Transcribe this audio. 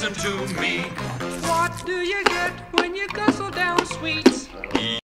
listen to me. What do you get when you guzzle down sweets?